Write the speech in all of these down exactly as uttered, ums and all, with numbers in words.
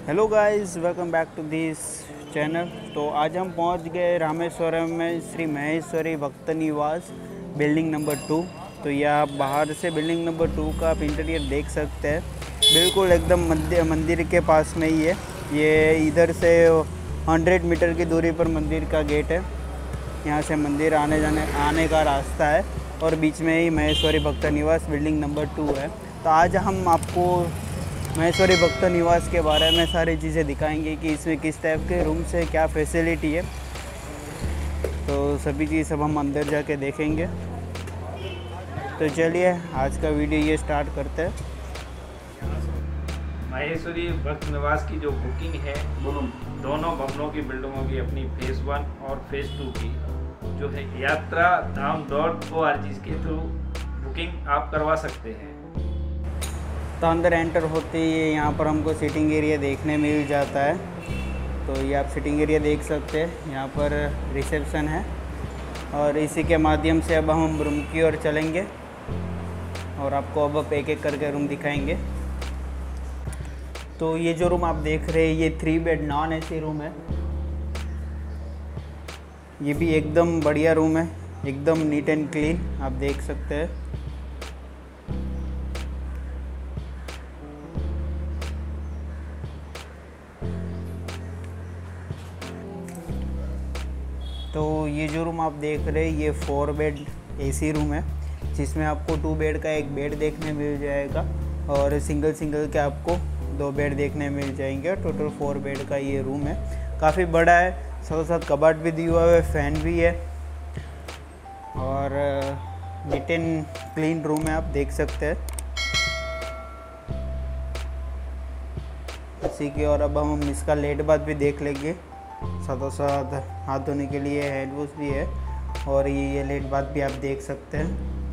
Hello guys, welcome back to this channel. तो आज हम पहुंच गए रामेश्वरम में Shri Maheshwari Bhakt Niwas building number two. तो ये आप बाहर से बिल्डिंग नंबर टू का आप इंटीरियर देख सकते हैं। बिल्कुल एकदम मंदिर मंदिर के पास में ही है। ये इधर से हंड्रेड मीटर की दूरी पर मंदिर का गेट है। यहाँ से मंदिर आने जाने आने का रास्ता है और बीच में ही Maheshwari Bhakt Niwas building number two है। तो आज हम आपको महेश्वरी भक्त निवास के बारे में सारी चीज़ें दिखाएंगे कि इसमें किस टाइप के रूम से क्या फैसिलिटी है। तो सभी चीज़ सब हम अंदर जाके देखेंगे। तो चलिए आज का वीडियो ये स्टार्ट करते हैं। महेश्वरी भक्त निवास की जो बुकिंग है दोनों भवनों की बिल्डिंगों की अपनी फेज़ वन और फेज़ टू की जो है यात्रा धाम डॉट ओ आर जी के थ्रू बुकिंग आप करवा सकते हैं। तो अंदर एंटर होते ही यहाँ पर हमको सीटिंग एरिया देखने मिल जाता है। तो ये आप सीटिंग एरिया देख सकते हैं। यहाँ पर रिसेप्शन है और इसी के माध्यम से अब हम रूम की ओर चलेंगे और आपको अब अब एक एक करके रूम दिखाएंगे। तो ये जो रूम आप देख रहे हैं ये three bed non AC room है। ये भी एकदम बढ़िया रूम है, एकदम नीट एंड क्लीन आप देख सकते हैं। तो ये जो रूम आप देख रहे हैं ये फोर बेड एसी रूम है, जिसमें आपको टू बेड का एक बेड देखने मिल जाएगा और सिंगल सिंगल के आपको दो बेड देखने मिल जाएंगे। टोटल फोर बेड का ये रूम है, काफ़ी बड़ा है। साथ साथ कबाड़ भी दिया हुआ है, फैन भी है और नीट एंड क्लीन रूम है, आप देख सकते हैं। इसी की और अब हम इसका लेट बाथ भी देख लेंगे। साथों साथ हाथ धोने के लिए हैंड वॉश भी है और ये ये लेट बाथ भी आप देख सकते हैं।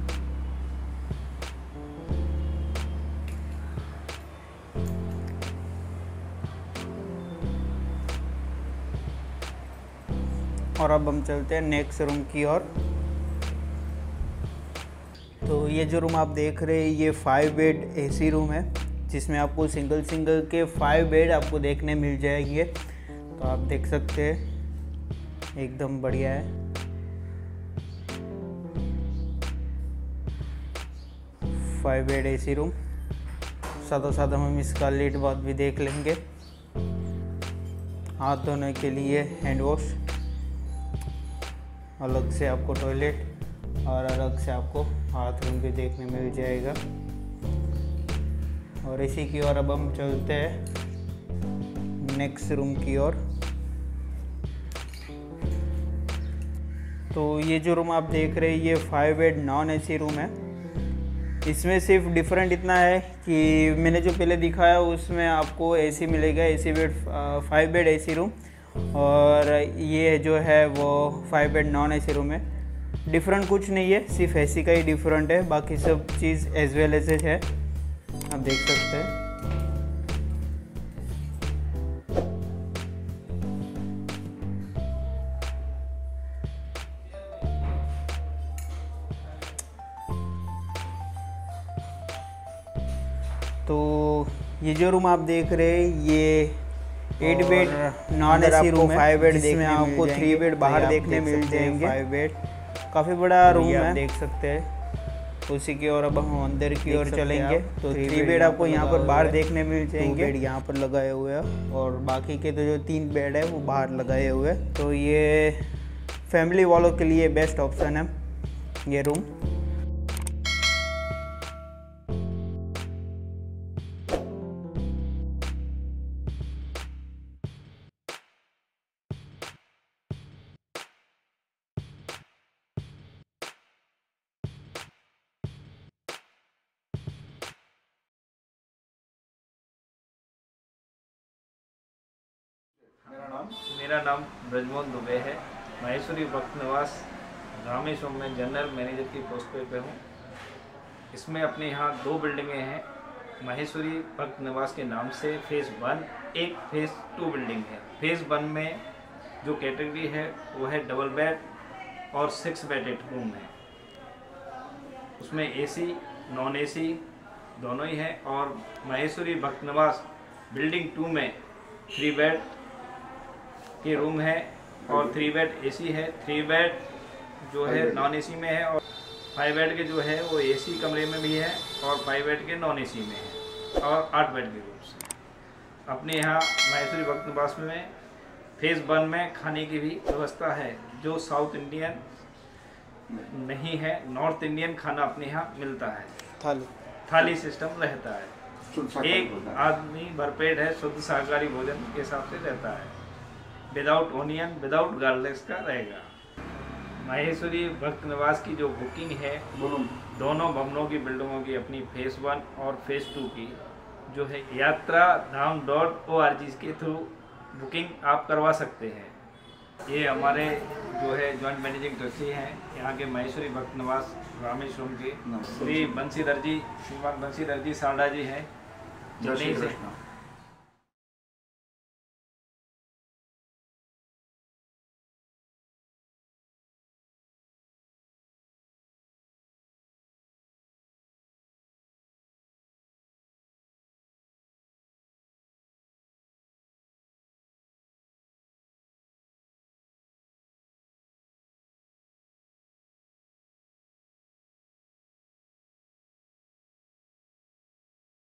और अब हम चलते हैं नेक्स्ट रूम की ओर। तो ये जो रूम आप देख रहे हैं ये फाइव बेड एसी रूम है, जिसमें आपको सिंगल सिंगल के फाइव बेड आपको देखने मिल जाएंगे। तो आप देख सकते हैं एकदम बढ़िया है। फाइव बेड एसी रूम, साथों साथ हम इसका लेट बाथ भी देख लेंगे। हाथ धोने के लिए हैंड वॉश, अलग से आपको टॉयलेट और अलग से आपको बाथरूम भी देखने मिल जाएगा। और इसी की ओर अब हम चलते हैं नेक्स्ट रूम की ओर। तो ये जो रूम आप देख रहे हैं ये five bed non AC room है। इसमें सिर्फ डिफरेंट इतना है कि मैंने जो पहले दिखाया उसमें आपको एसी मिलेगा, AC bed five bed AC room, और ये जो है वो five bed non AC room है। डिफरेंट कुछ नहीं है, सिर्फ एसी का ही डिफरेंट है, बाकी सब चीज़ एज वेल एज है, आप देख सकते हैं। तो ये जो रूम आप देख रहे हैं ये eight bed non AC room है, फाइव बेड जिसमें आपको थ्री बेड बाहर देखने मिल जाएंगे। फाइव बेड काफ़ी बड़ा रूम है, आप देख सकते हैं। उसी की ओर अब हम अंदर की ओर चलेंगे। तो थ्री बेड आपको यहाँ पर बाहर देखने मिल जाएंगे, बेड यहाँ पर लगाए हुए हैं और बाकी के तो जो तीन बेड है वो बाहर लगाए हुए हैं। तो ये फैमिली वालों के लिए बेस्ट ऑप्शन है ये रूम। मेरा नाम मेरा नाम ब्रजमोहन दुबे है। महेश्वरी भक्त निवास रामेश्वरम में जनरल मैनेजर की पोस्ट पे हूँ। इसमें अपने यहाँ दो बिल्डिंगें हैं। महेश्वरी भक्त निवास के नाम से फेज़ वन एक फेज़ टू बिल्डिंग है। फेज़ वन में जो कैटेगरी है वो है डबल बेड और सिक्स बेडेड रूम है। उसमें एसी नॉन एसी दोनों ही है। और महेश्वरी भक्त निवास बिल्डिंग टू में थ्री बेड के रूम है और थ्री बेड एसी है। थ्री बेड जो है नॉन एसी में है और फाइव बेड के जो है वो एसी कमरे में भी है और फाइव बेड के नॉन एसी में है और आठ बेड के रूम्स हैं। अपने यहाँ माहेश्वरी भक्त निवास में फेज वन में खाने की भी व्यवस्था है, जो साउथ इंडियन नहीं है, नॉर्थ इंडियन खाना अपने यहाँ मिलता है। थाली थाली सिस्टम रहता है, एक आदमी भरपेट है, शुद्ध शाकाहारी भोजन के हिसाब से रहता है, विदाउट ओनियन विदाउट गार्लिक्स का रहेगा। माहेश्वरी भक्त निवास की जो बुकिंग है दोनों भवनों की बिल्डिंगों की अपनी फेज वन और फेज टू की जो है यात्रा धाम डॉट ओ आर जी के थ्रू बुकिंग आप करवा सकते हैं। ये हमारे जो है जॉइंट मैनेजिंग ट्रस्टी हैं यहाँ के माहेश्वरी भक्त निवास रामेश्वरम के श्री बंशीधर जी, श्रीमान बंशीधर जी साड़ा जी हैं, चेन्नई से।